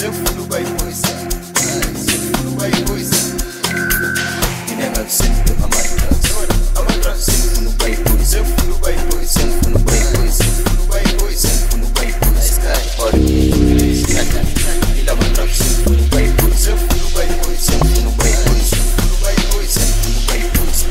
sefuna ukubayiphoyisa, sefuna ukubayiphoyisa. Inenga kusempe ama-drugs sefuna ukubayiphoyisa, sefuna ukubayiphoyisa, sefuna ukubayiphoyisa, sefuna ukubayiphoyisa, sefuna ukubayiphoyisa. Sky or ila ama-drugs sefuna ukubayiphoyisa, sefuna ukubayiphoyisa, sefuna ukubayiphoyisa, sefuna ukubayiphoyisa, sefuna ukubayiphoyisa.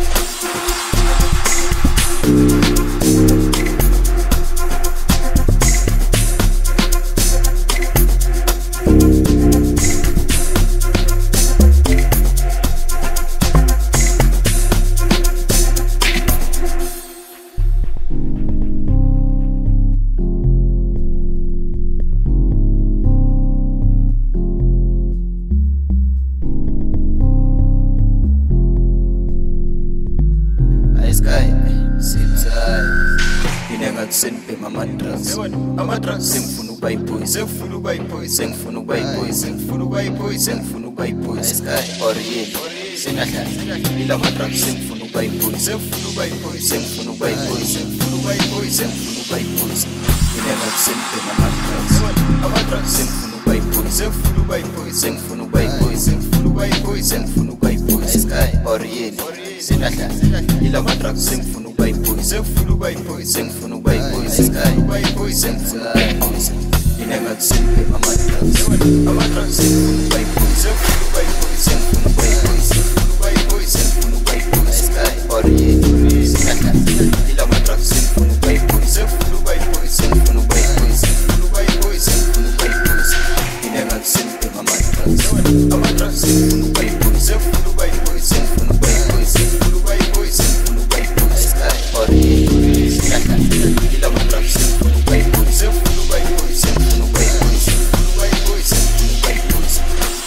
Sengifuna ukubayiphoyisa, sengifuna ukubayiphoyisa, sengifuna ukubayiphoyisa, sengifuna ukubayiphoyisa, sengifuna ukubayiphoyisa. Sky or singadlala ila ama-drugs sengifuna ukubayiphoyisa, sengifuna ukubayiphoyisa, sengifuna ukubayiphoyisa, sengifuna ukubayiphoyisa, sengifuna ukubayiphoyisa. Inenga kusempe ama-drugs sengifuna ukubayiphoyisa, sengifuna ukubayiphoyisa, sengifuna ukubayiphoyisa, sengifuna ukubayiphoyisa, sengifuna ukubayiphoyisa. Sky or singadlala ila ama-drugs sengifuna ukubayiphoyisa, sengifuna ukubayiphoyisa, sengifuna ukubayiphoyisa, sengifuna ukubayiphoyisa, sengifuna ukubayiphoyisa. Inenga kusempe ama-drugs sengifuna ukubayiphoyisa, sengifuna ukubayiphoyisa, sengifuna ukubayiphoyisa, sengifuna ukubayiphoyisa, sengifuna ukubayiphoyisa. Sky or singadlala ila ama-drugs sengifuna ukubayiphoyisa, sengifuna ukubayiphoyisa, sengifuna ukubayiphoyisa, sengifuna ukubayiphoyisa, sengifuna ukubayiphoyisa. Inenga kusempe ama-drugs sengifuna ukubayiphoyisa, sengifuna ukubayiphoyisa, sengifuna ukubayiphoyisa, sengifuna ukubayiphoyisa, sengifuna ukubayiphoyisa. Sky or singadlala ila ama-drugs sengifuna ukubayiphoyisa, sengifuna ukubayiphoyisa, sengifuna ukubayiphoyisa, sengifuna ukubayiphoyisa, sengifuna ukubayiphoyisa.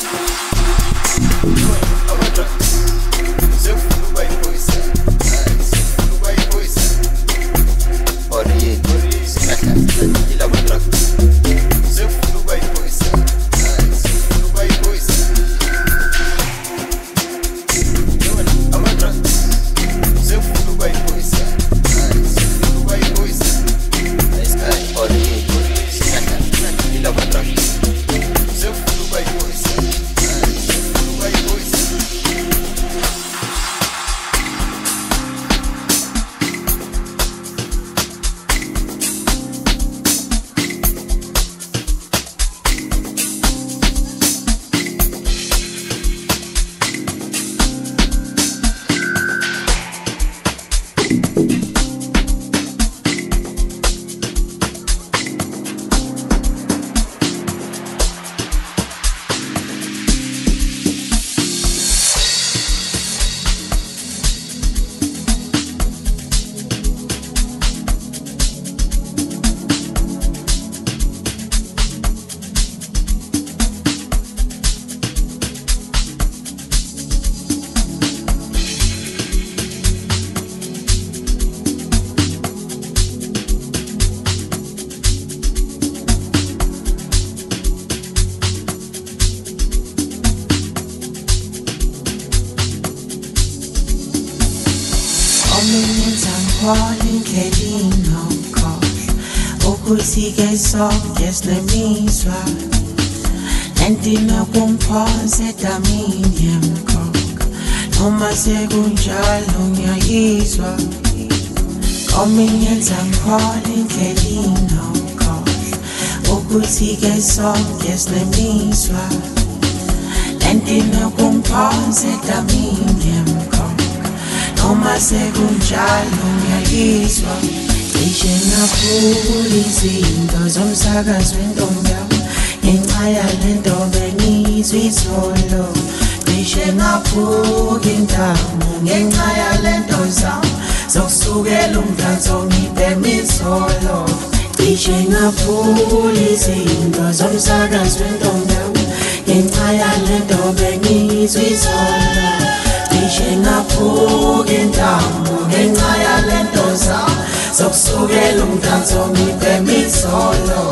Ama-drugs sengifuna ukubayiphoyisa, sengifuna ukubayiphoyisa. Or singadlala ila ama-drugs sengifuna ukubayiphoyisa, sengifuna ukubayiphoyisa. Ama-drugs sengifuna ukubayiphoyisa, sengifuna ukubayiphoyisa. Sky or singadlala ila ama-drugs sengifuna ukubayiphoyisa, sengifuna ukubayiphoyisa. Ukuthi-ke sonke sinemizwa entina kumphosa edamini yemkhokha noma sekunjalo ngiyayizwa ominyenza ngikhole indlela inokhohlwa ukuthi-ke sonke sinemizwa entina kumphosa edamini yemkhokha noma sekunjalo ngiyayizwa. Cishe ngaphuka izinto zomsakazo wentombi yami ngenxa yale nto bengizwa izolo. Cishe ngaphuka intamo ngenxa yale nto zami zokusukela umdanso ngibhema izolo. Cishe ngaphuka izinto zomsakazo wentombi yami ngenxa yale nto bengizwa izolo. Cishe ngaphuka intamo ngenxa yale nto zami zokusukela umdanso ngibhema izolo.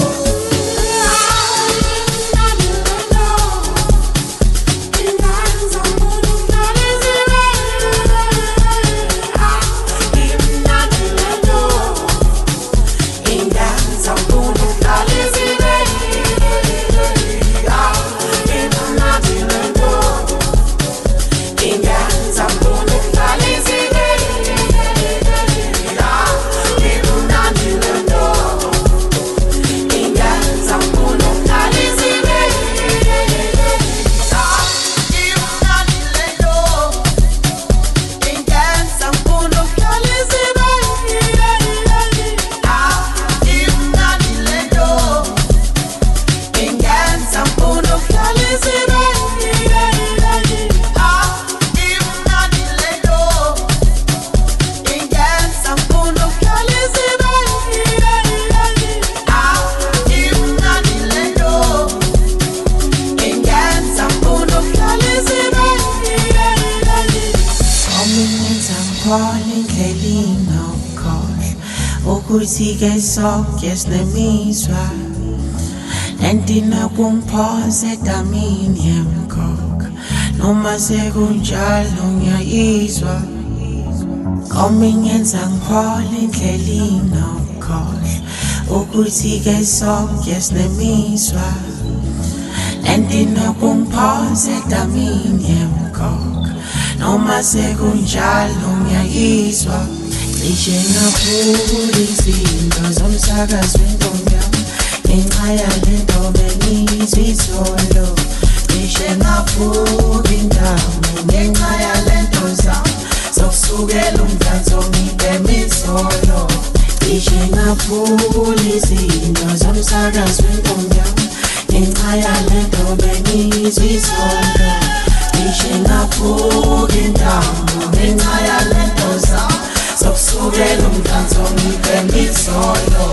Ukuthi-ke sonke sinemizwa Nendinakumphosa edamini yemkhokha Noma sekunjalo ngiyayizwa Komi ngenza ngiphole indlela inokhohlwa Ukuthi-ke sonke sinemizwa Nendinakumphosa edamini yemkhokha Noma sekunjalo ngiyayizwa Cishe ngaphula izinto zomsakazo wentombi yami Ngenxa yalento bengiyizwa izolo Cishe ngaphula indawo ngenxa yalento zami Zokusukela umdanso ngibhema izolo Cishe ngaphula izinto zomsakazo wentombi yami Ngenxa yalento bengiyizwa izolo Cishe ngaphula indawo ngenxa yalento zami Zokusukela umdanso ngibhema izolo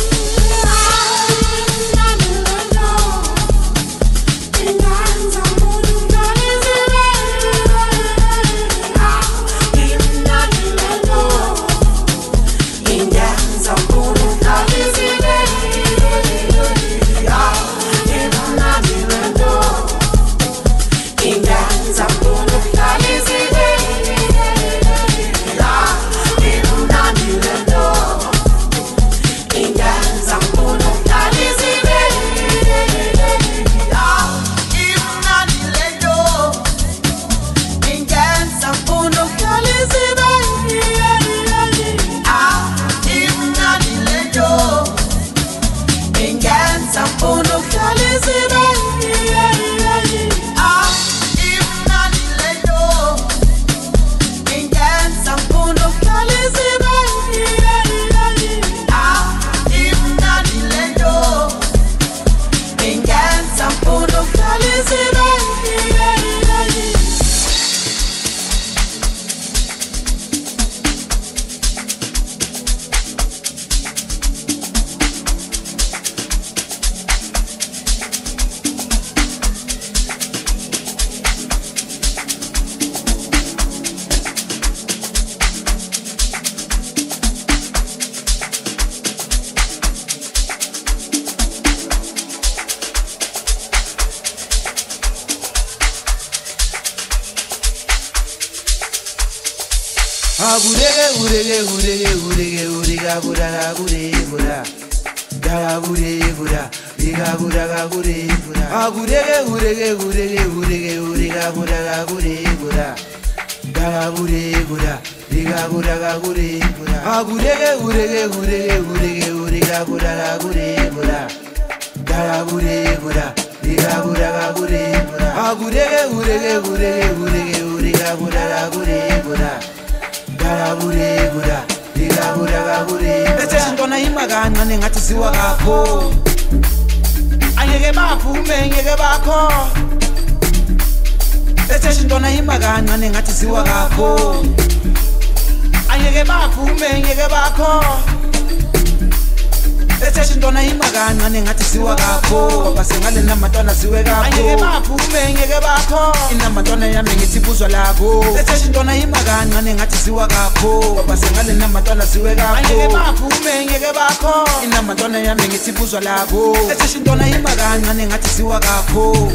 Ibuzwa labo ethi intona imakancane ngathi siwa kakhulu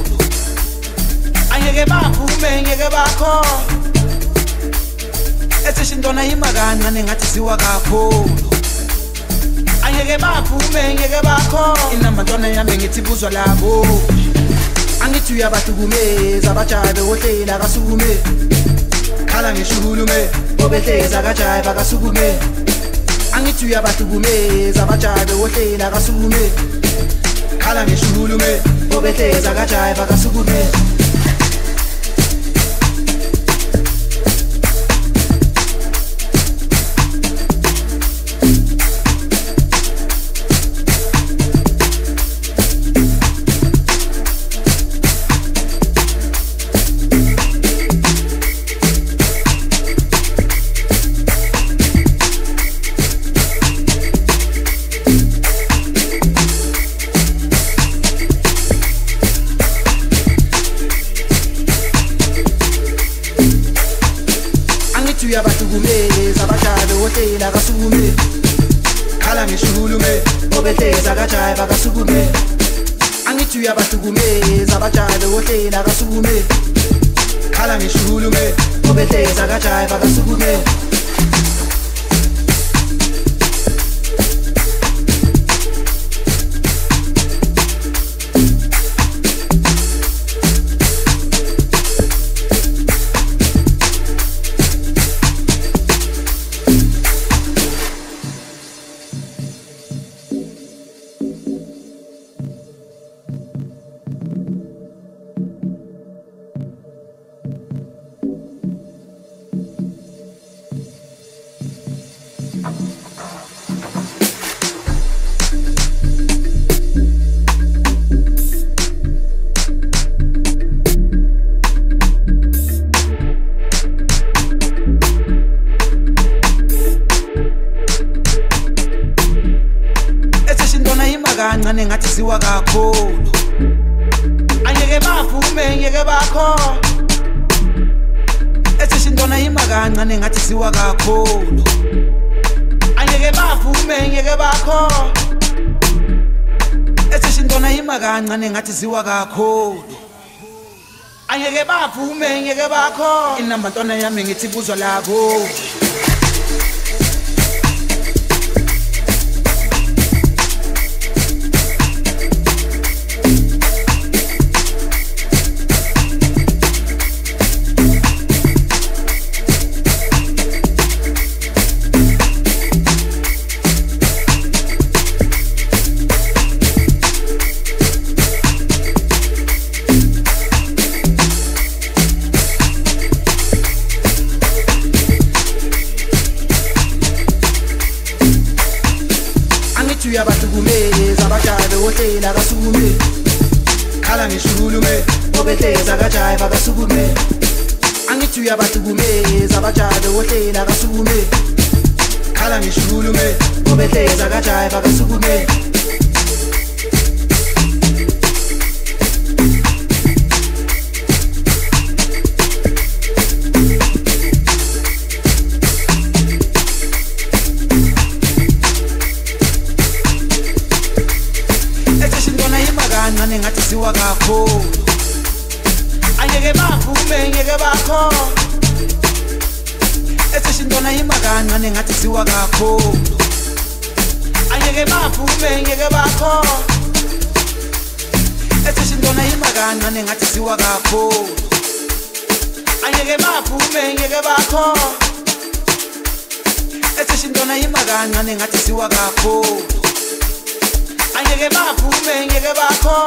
Angeke baphume ngeke bakho ethi intona imakancane ngathi siwa kakhulu Angeke baphume ngeke bakho inamantwana yami ngithi ibuzwa labo Angithi uyabahlukumeza abajabe ohlela kasukume Khala ngishulume obehleza kajabe kasukume Angithi uyabahlukumeza abajabe ohlela kasukume Khala ngishulume obehleza kajabe kasukume uyabahlukumeza abajalo wohlela kasukume khala ngishulume obehleza kajayiva kasukume angithi uyabahlukumeza abajalo wohlela kasukume khala ngishulume obehleza kajayiva kasukume kancane ngathi siwa kakhulu angeke bavume ngeke bakho ethi intona yima kancane ngathi siwa kakhulu angeke bavume ngeke bakho ethi intona yima kancane ngathi siwa kakhulu angeke bavume ngeke bakho inamba ntona yami ngithi buzwa lakho uyabahlukumeza abajalo wohlela kasukume khala ngishulume obehleza kajayiva kasukume angithi uyabahlukumeza abajalo wohlela kasukume khala ngishulume obehleza kajayiva kasukume kancane ngathi siwa kakhulu angeke bavume ngeke bakho ethi intona yima kancane ngathi siwa kakhulu angeke bavume ngeke bakho ethi intona yima kancane ngathi siwa kakhulu angeke bavume ngeke bakho ethi intona yima kancane ngathi siwa kakhulu angeke bavume ngeke bakho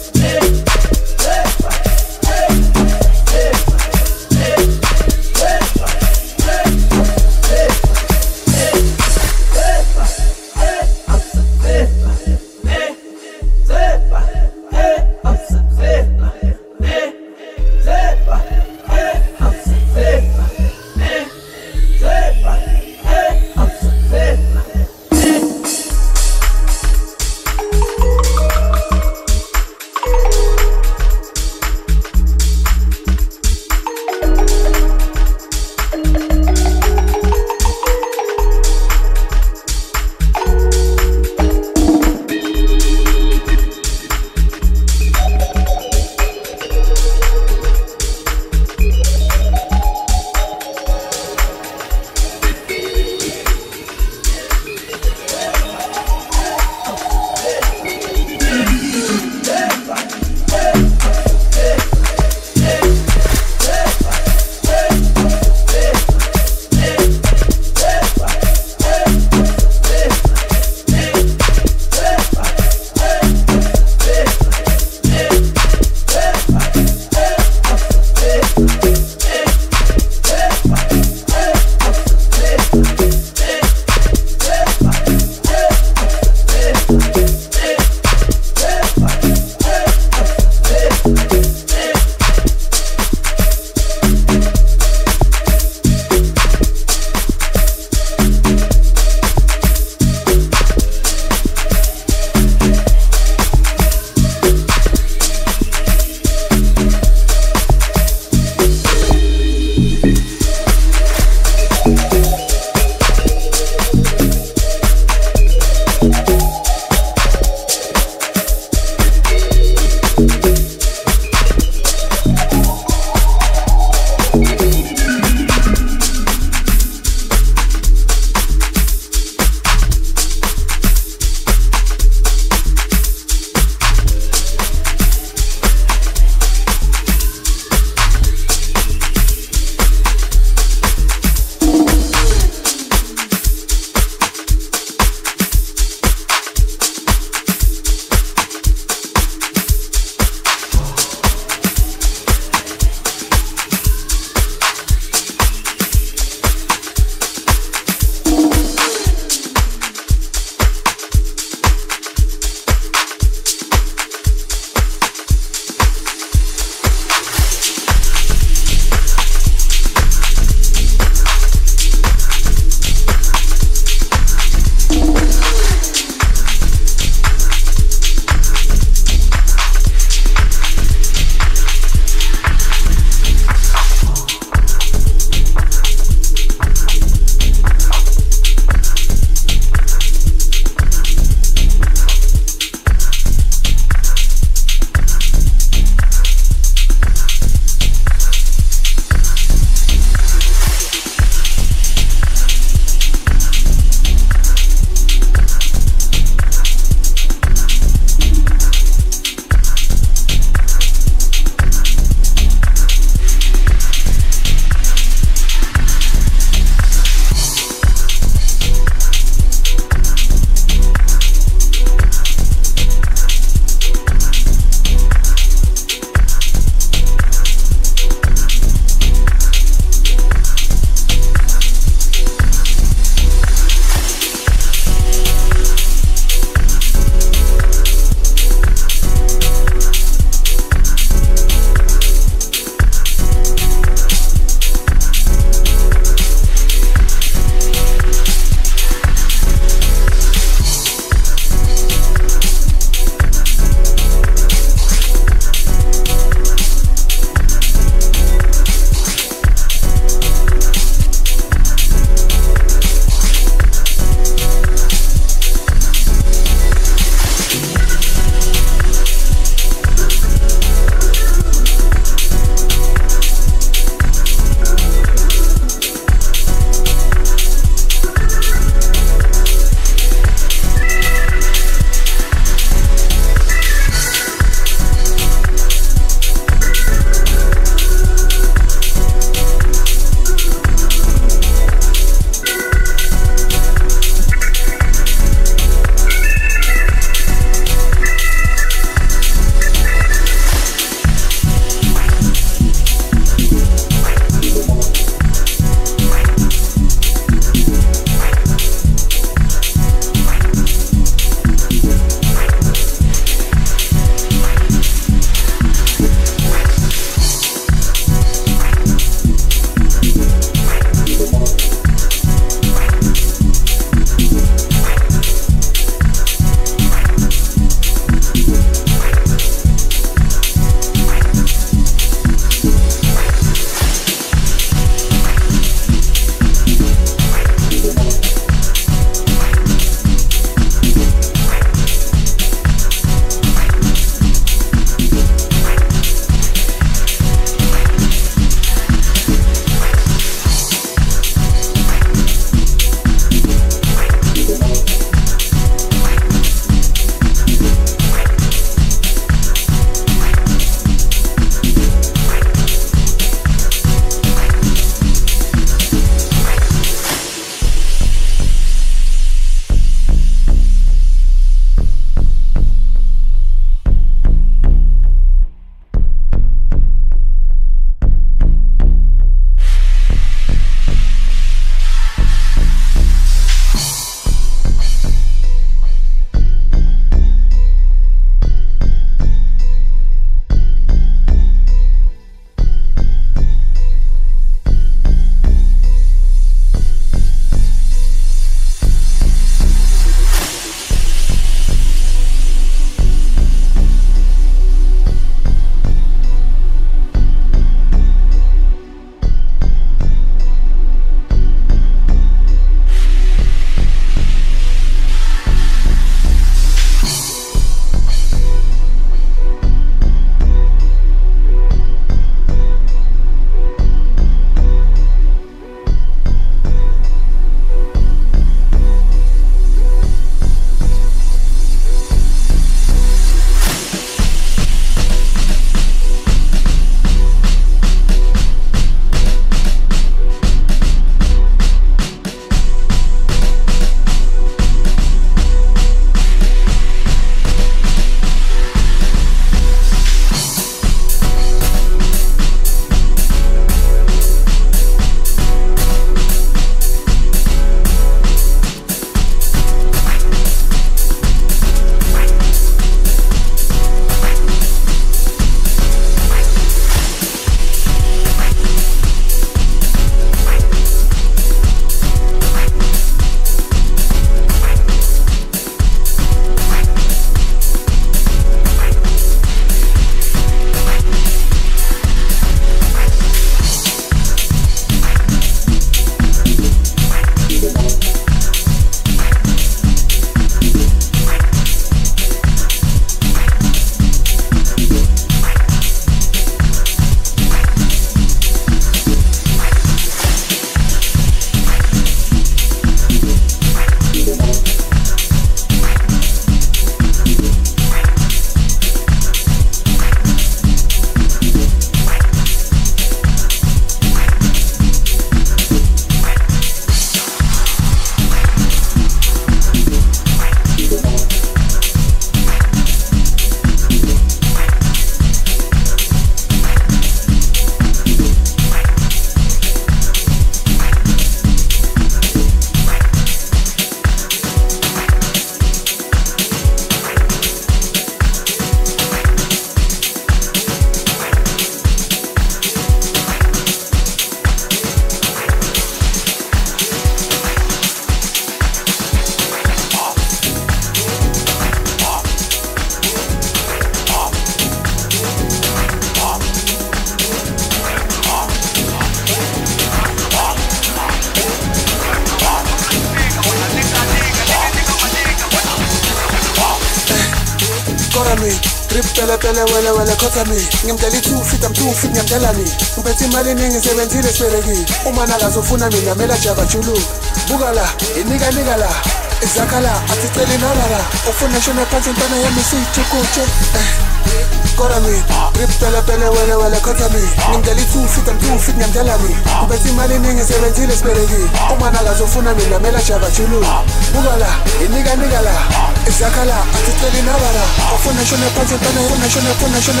me, drip pele wele kota me. Ngimdala 2 feet, I'm 2 feet ngiyamdala ni. Ngiphethe imali eningi sebenzile sibereki. Uma nakazofuna mina mela java julu. Buka la, inika la. Izakala, atiteli nalala. Ufuna shona phansi ntwana yami siyithikutshe. Kora me, drip pele wele kota me. Ngimdala 2 feet, I'm 2 feet ngiyamdala ni. Ngiphethe imali eningi sebenzile sibereki. Uma nakazofuna mina mela java julu. Buka la, inika la. Izakala, atiteli nalala. Ufuna shona phansi ntwana yami shona.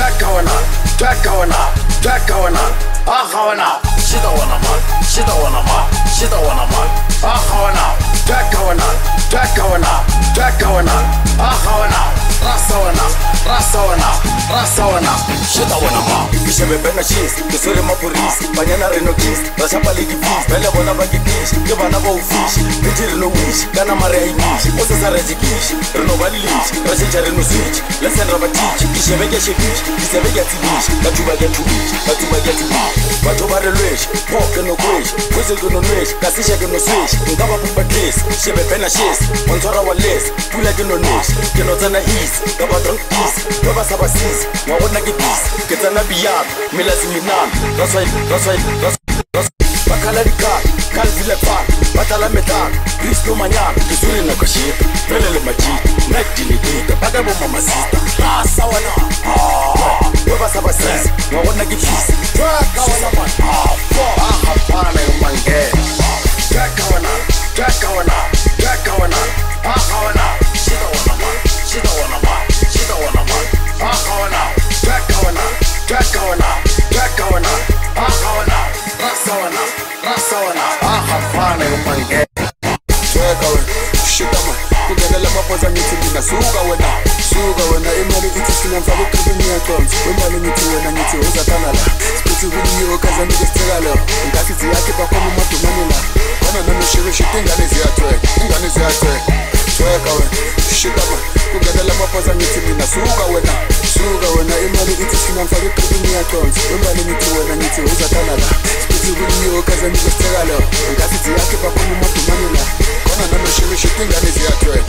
Jack kawana. Kawana. She don't wanna man. Kawana. Jack kawana. Kawana. Rasawana. She don't wanna man. Ngishebe bena cheese, ngisore maphorisi, banyana reno kiss, rashapa lady please, bele bona ba kidishi, ke bana ba ufishi, bithi reno wish, kana mare ayishi, ose sa rejikishi, reno balilishi, rashinja reno switch, lesson rabatichi, ngishebe ke shebishi, ngisebe ke tibishi, bathuba ke thubishi, batho ba relweshi, poke no kweshi, kwese ke no nweshi, kasisha ke no swish, ngaba buba dress, shebe bena shesi, ontwara wa less, pula ke no neshi, ke no tsana easy, ngaba drunk easy, baba sabasisi, ngabona ke busy, ke tsana biyami, mila siminami, that's why bakhala dikhala, khalvile park, batala metal, Chris no manyana, kisuri na koshita, pelele majita, night dinidita, badabo mama sister, rasawana, baba sabasisi, ngabona ke busy, kawana man, hapana yumange, kawana, kawana, she don't wanna man, kawana, rasawana, hapana yumange, shita man, kugelela mapoza ngithi mina suka wena imali ithi sina mfaka uqhubeni yaqonza imali ngithi wena ngithi uzathana la sithi kuliyo kaza ngisitheka lo ngasithi yakhe bakhona umadumane la khona nonoshiwe shita ingane ziyatweka tweka wena shita man kugelela mapoza ngithi mina suka wena imali ithi sina mfaka uqhubeni yaqonza imali ngithi wena ngithi uzathana la sithi kuliyo kaza ngisitheka lo ngasithi yakhe bakhona umadumane la khona nonoshiwe shita ingane ziyatweka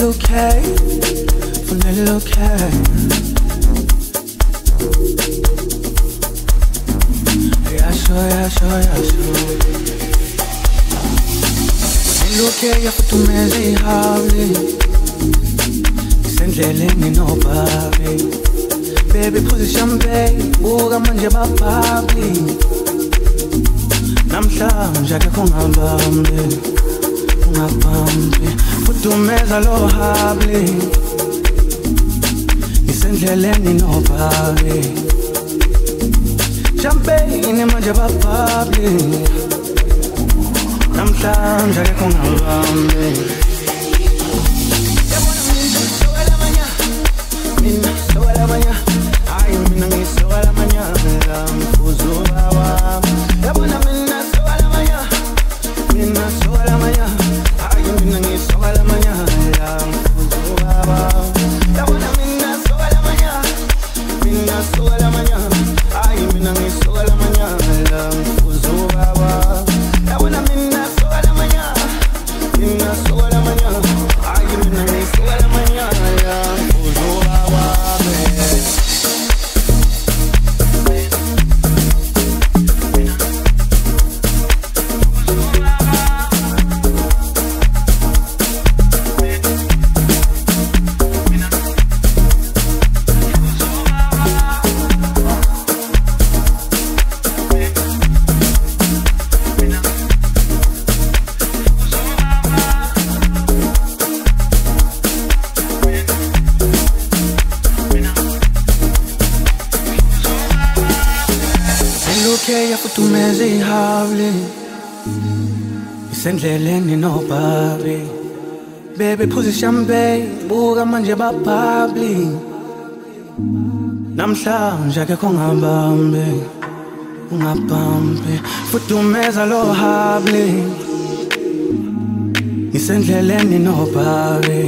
okay, funelo okay. Yasho. Funelo yafuthumeza ihabli, isendleleni nobabi. Baby phuza champagne, buka manje babhabli. Namhlanje akekho ungabambi, futhumeza lo habli, isendleleni nobabi. Champagne manje babhabli, namhlanje akekho ungabambi. Mina sola mañana, ay mina ngisola mañana, mfuzo baba. Yabona mina sola mañana, ay mina ngisola mañana, mfuzo baba. Yabona mina sola mañana, ay mina ngisola mañana, mfuzo baba. Yabona mina sola mañana, ay mina ngisola mañana, mfuzo baba. Yafuthumeza ihabli, isendleleni nobabi. Baby phuza champagne, buka manje babhabli. Namhlanje akekho ungabambi, futhumeza lo habli, isendleleni nobabi.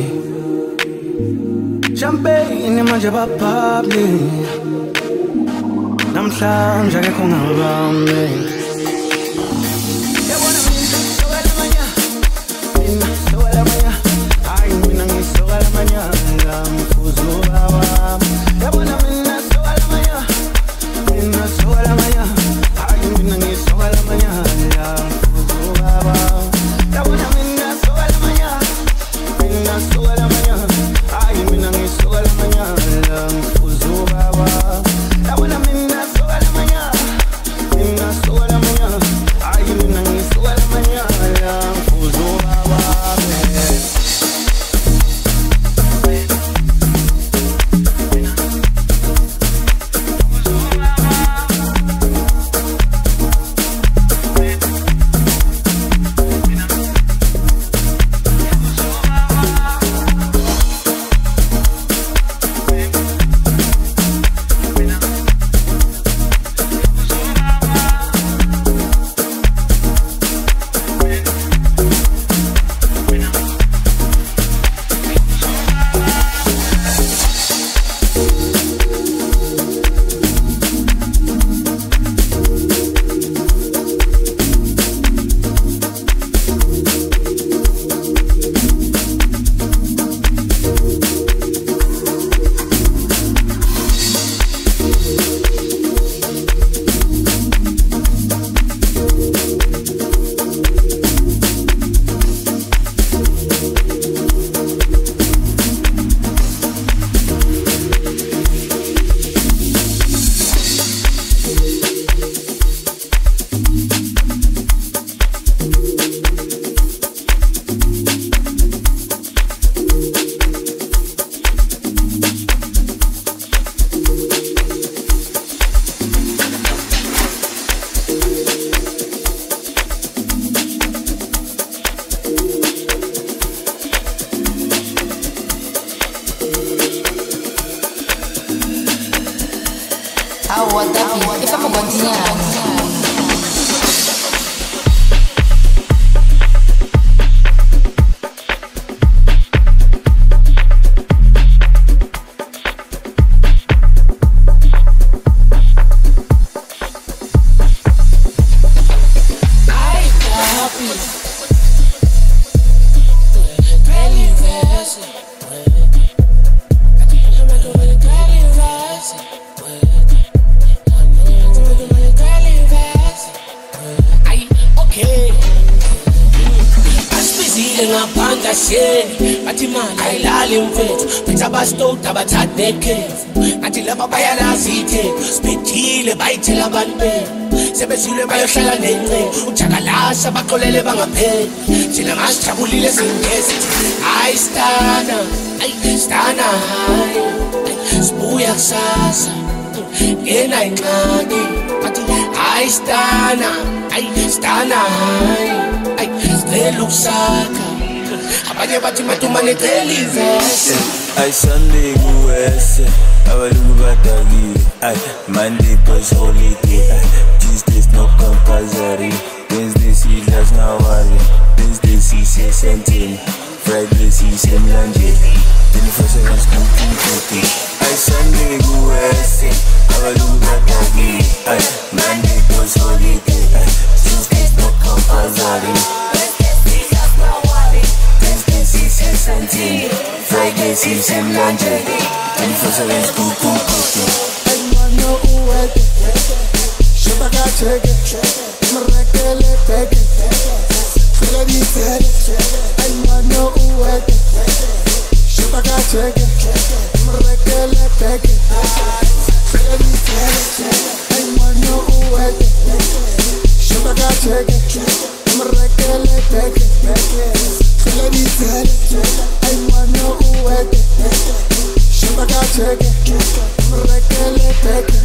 Champagne manje babhabli, namhlanje akekho ungabambi. Yabona mina sola mañana, ay mina ngisola mañana, mfuzo baba. Yabona mina sola mañana, ay mina ngisola mañana, mfuzo baba. Yabona mina sola mañana, ay mina ngisola mañana, mfuzo baba. Yabona mina sola mañana, ay mina ngisola mañana, mfuzo baba. Really, Asheni, bathi mani ayilali mfethu, phetha abastota abathathe nekhefu. Ngathi laba bayalazi ithethu, sibethile bayithela abantu bethu. Sebezile bayohlala nencebo, uJakalasha baqolele bangapheli. Thina ngasijabulile singezi, hayi stana, hayi stana, hayi sibuya kusasa, yena incane. Bathi hayi stana, hayi stana, hayi sicela ukusakha. Abanye bathi matumane cela ivese. Sunday kuwese, abalungu badakile. Monday boys holiday, Tuesdays no compulsory, Wednesday sidlas nawari, Thursday sise sentini, Friday sise mlanjeni, 21st school. Sunday kuwese, abalungu badakile. Monday boys holiday, Tuesdays no compulsory, Wednesday sise sentini, Friday sise mlanjeni, 21st school. No uwete, shabaka cheke, mrekele peke, kula ditele. I no uwete, shabaka cheke, mrekele peke, kula ditele. I no uwete, shabaka cheke, mrekele peke, kula ditele. I no uwete, shabaka cheke, mrekele peke.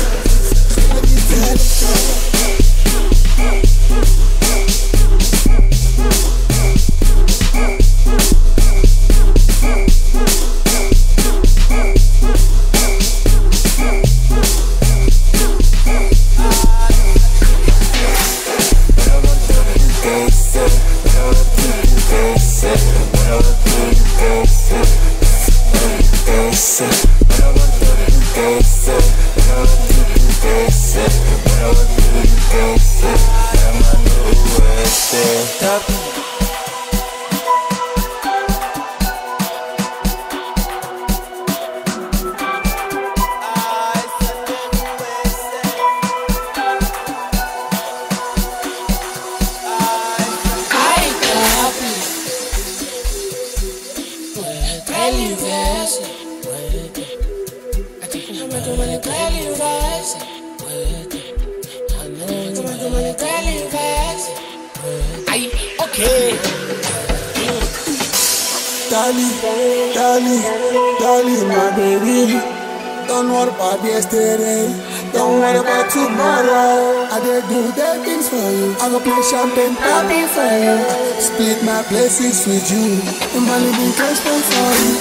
Darling, my baby. Don't worry about yesterday. Don't worry about tomorrow. I did do the things for you. I go play champagne party for you. Split my blessings with you. And my living can spend for you.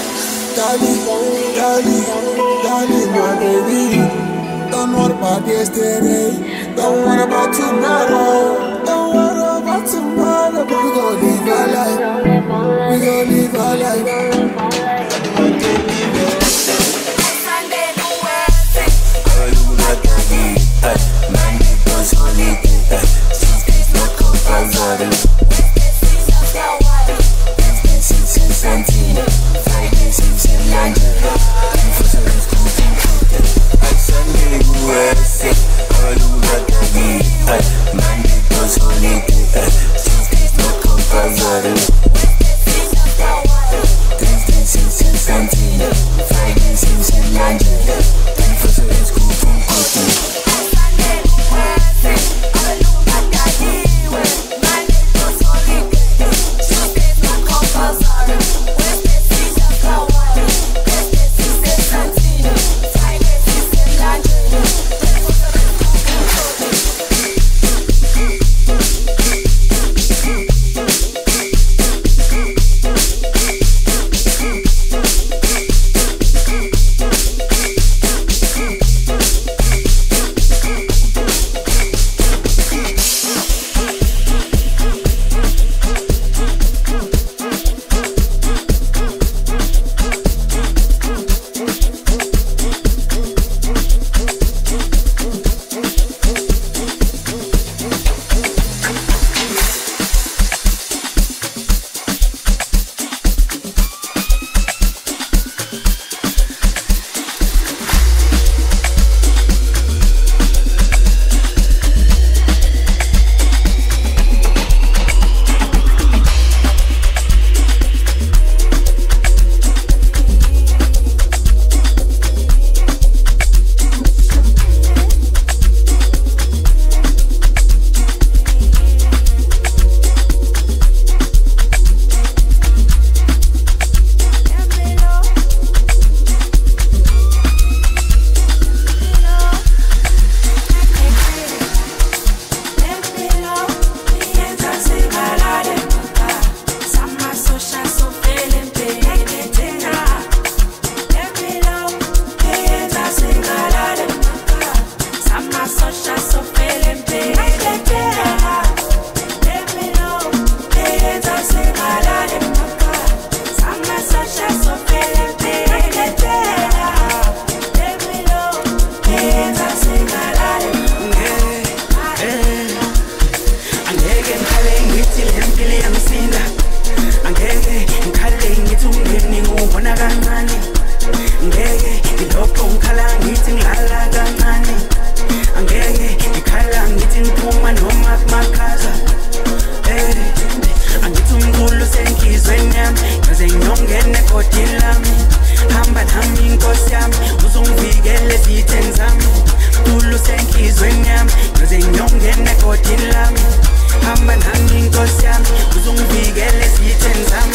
Darling, my baby. Don't worry about yesterday. Don't worry about tomorrow. Don't worry about tomorrow. But we gon' live our life. We gon' live our life. Monday goes holiday, Tuesdays no compulsory, Wednesday sise sentini, Friday sise mlanjeni, 21st school. Sunday kuwese, abalungu badakile. Monday goes holiday, Tuesdays no compulsory, Wednesday sise sentini, Friday sise mlanjeni, 21st school. Monday yangisinda angeke ngikhale ngithi umndeni ngubona kancane ngeke ngilokho ngikhala ngithi ngilala kancane angeke ngikhala ngithi ngiphuma noma kumakhaza angithi umculo senhlizweni yami ngaze ngiyongena egodini lami hamba nami inkosi yami uzongivikela ezitheni zami umculo senhlizweni yami ngaze ngiyongena egodini lami hamba nami inkosi yami uzongivikela ezitheni zami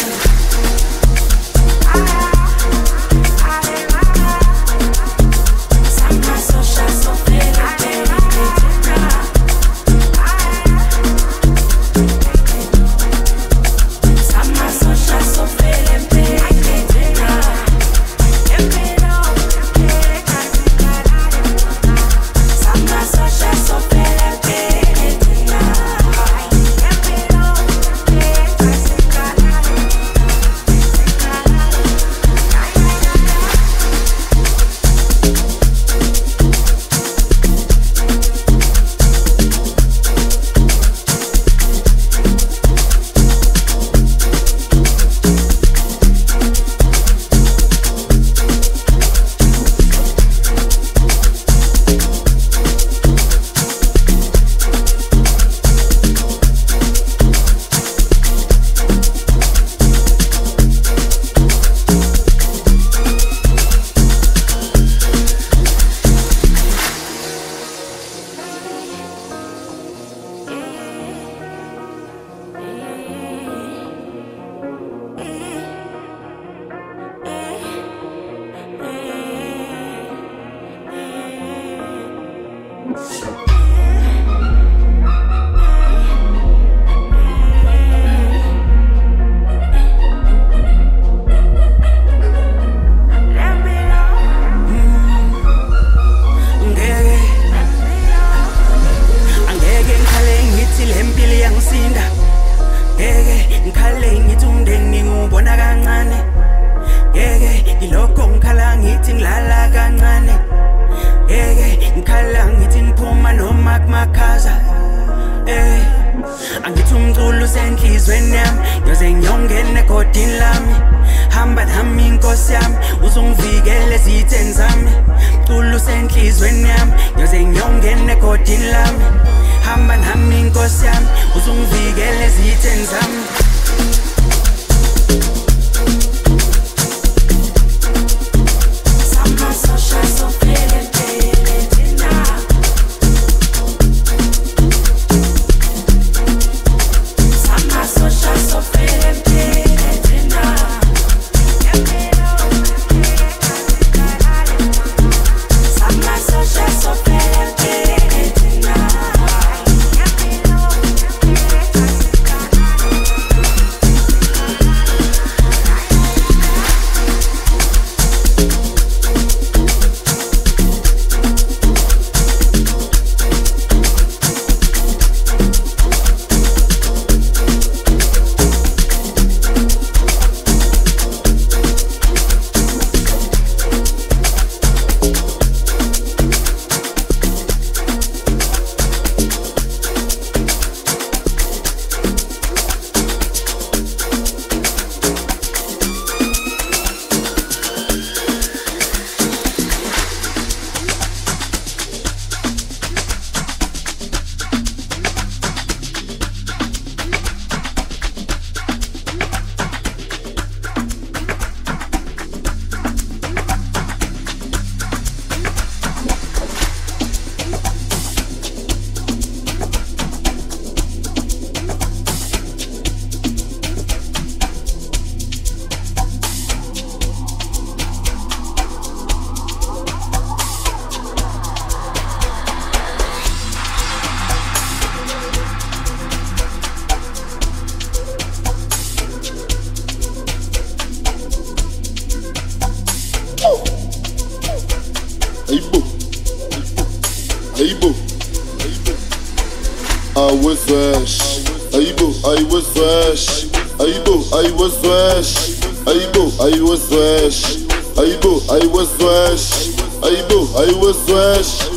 I was fresh. I was fresh. I was fresh. I was fresh. I was fresh. I was fresh.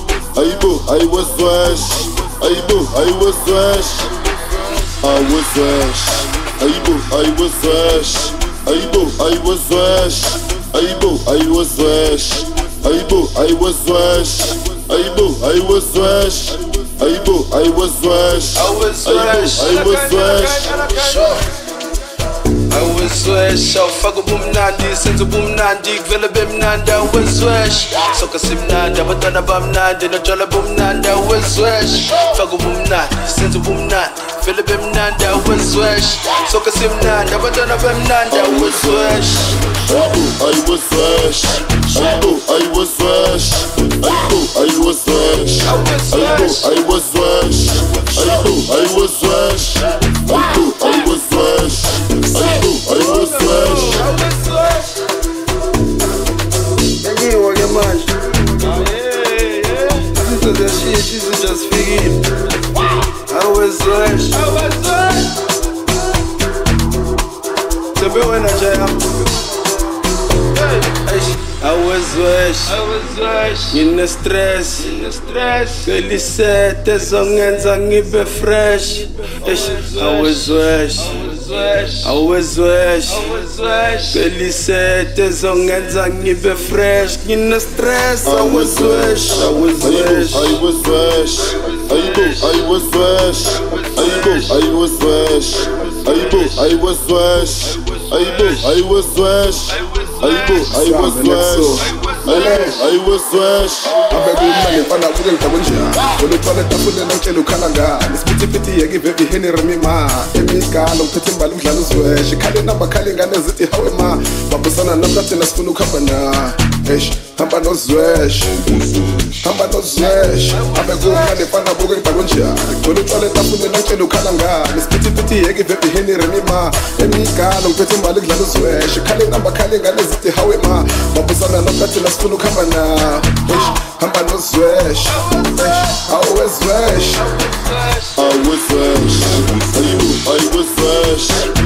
I was fresh. I was fresh. I was fresh. Aibo, I was fresh. Aibo, I was fresh. Aibo, I was fresh. Aibo, I was fresh. Aibo, I was fresh. Aibo, I was fresh. I was fresh. I was fresh. Sure. I was fresh, awufaka ubumnandi, senza ubumnandi, kuvele bemnandi. I was fresh, soka simnandi, abantwana bamnandi, notshwala bumnandi. I was fresh, faka ubumnandi, senza ubumnandi, kuvele bemnandi. I was fresh, soka simnandi, abantwana bamnandi. I was fresh. I was fresh. I was fresh. I was fresh. I was fresh. I was fresh. I was fresh. I was fresh. Anyway, get much. This is the shit, this is just figuring. I was fresh. To be when I jam. I was fresh, ngine stress, Felicete zongenza ngibe fresh. I was fresh, Felicete zongenza ngibe fresh, ngine stress. I was fresh, I was fresh. I was fresh. I was fresh. I was fresh. I was fresh. I was fresh. I was fresh. Abegumane fana kule tabunja. Kule tole tafule nokelo kalanga. Isipiti yeke vevi henere mima. Emikalo mpetimba umdlalo zwe. Shikale namba kale ngane zithi hawe ma. Babusana namlathi nasifuna ukhambana. Eish, hamba nozwesh. Hamba nozwesh. Abegumane fana kule tabunja. Kule tole tafule nokelo kalanga. Isipiti yeke vevi henere mima. Emikalo mpetimba umdlalo zwe. Shikale namba kale ngane zithi hawe ma. Babusana namlathi nasifuna ukhambana. Hamba nozwesh. I was fresh. I was fresh. I was fresh.